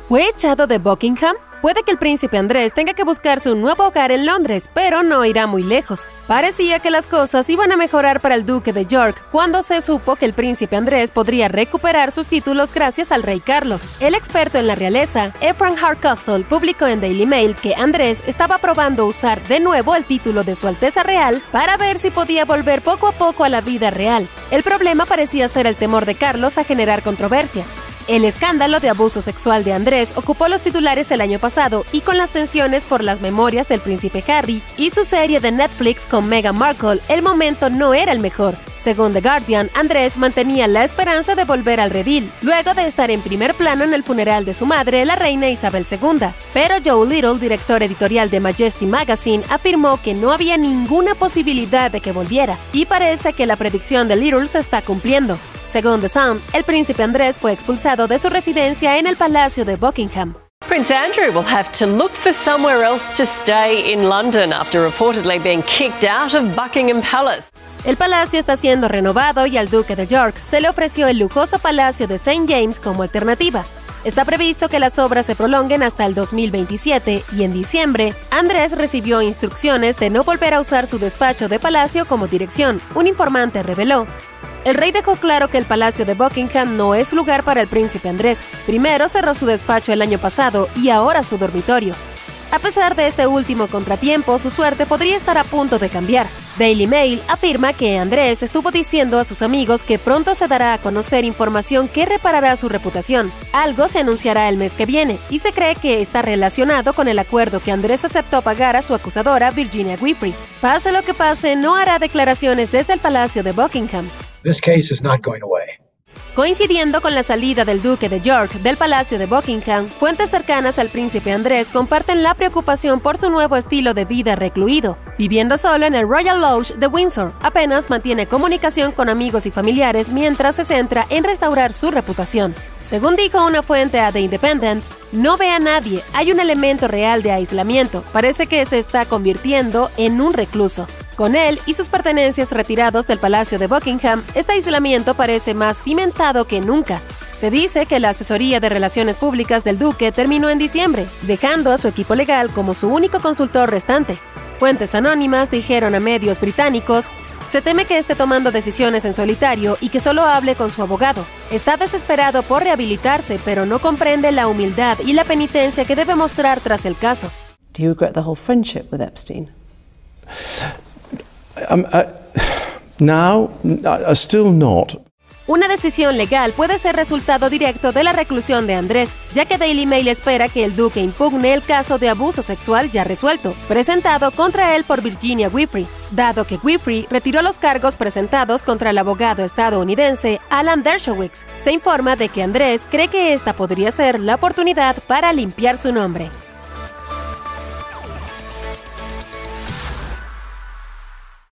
¿Fue echado de Buckingham? Puede que el príncipe Andrés tenga que buscarse un nuevo hogar en Londres, pero no irá muy lejos. Parecía que las cosas iban a mejorar para el duque de York cuando se supo que el príncipe Andrés podría recuperar sus títulos gracias al rey Carlos. El experto en la realeza, Ephraim Hardcastle, publicó en Daily Mail que Andrés estaba probando usar de nuevo el título de Su Alteza Real para ver si podía volver poco a poco a la vida real. El problema parecía ser el temor de Carlos a generar controversia. El escándalo de abuso sexual de Andrés ocupó los titulares el año pasado y con las tensiones por las memorias del príncipe Harry y su serie de Netflix con Meghan Markle, el momento no era el mejor. Según The Guardian, Andrés mantenía la esperanza de volver al redil, luego de estar en primer plano en el funeral de su madre, la reina Isabel II. Pero Joe Little, director editorial de Majesty Magazine, afirmó que no había ninguna posibilidad de que volviera, y parece que la predicción de Little se está cumpliendo. Según The Sun, el príncipe Andrés fue expulsado de su residencia en el Palacio de Buckingham. Prince Andrew will have to look for somewhere else to stay in London after reportedly being kicked out of Buckingham Palace. El palacio está siendo renovado y al duque de York se le ofreció el lujoso palacio de St. James como alternativa. Está previsto que las obras se prolonguen hasta el 2027 y en diciembre, Andrés recibió instrucciones de no volver a usar su despacho de palacio como dirección, un informante reveló. El rey dejó claro que el Palacio de Buckingham no es lugar para el príncipe Andrés. Primero cerró su despacho el año pasado y ahora su dormitorio. A pesar de este último contratiempo, su suerte podría estar a punto de cambiar. Daily Mail afirma que Andrés estuvo diciendo a sus amigos que pronto se dará a conocer información que reparará su reputación. Algo se anunciará el mes que viene y se cree que está relacionado con el acuerdo que Andrés aceptó pagar a su acusadora Virginia Giuffre. Pase lo que pase, no hará declaraciones desde el Palacio de Buckingham. This case is not going away. Coincidiendo con la salida del duque de York del Palacio de Buckingham, fuentes cercanas al príncipe Andrés comparten la preocupación por su nuevo estilo de vida recluido. Viviendo solo en el Royal Lodge de Windsor, apenas mantiene comunicación con amigos y familiares mientras se centra en restaurar su reputación. Según dijo una fuente a The Independent, no ve a nadie, hay un elemento real de aislamiento, parece que se está convirtiendo en un recluso. Con él y sus pertenencias retirados del Palacio de Buckingham, este aislamiento parece más cimentado que nunca. Se dice que la asesoría de relaciones públicas del duque terminó en diciembre, dejando a su equipo legal como su único consultor restante. Fuentes anónimas dijeron a medios británicos: se teme que esté tomando decisiones en solitario y que solo hable con su abogado. Está desesperado por rehabilitarse, pero no comprende la humildad y la penitencia que debe mostrar tras el caso. Do you regret the whole friendship with Epstein? Now, still not. Una decisión legal puede ser resultado directo de la reclusión de Andrés, ya que Daily Mail espera que el duque impugne el caso de abuso sexual ya resuelto, presentado contra él por Virginia Giuffre, dado que Giuffre retiró los cargos presentados contra el abogado estadounidense Alan Dershowitz. Se informa de que Andrés cree que esta podría ser la oportunidad para limpiar su nombre.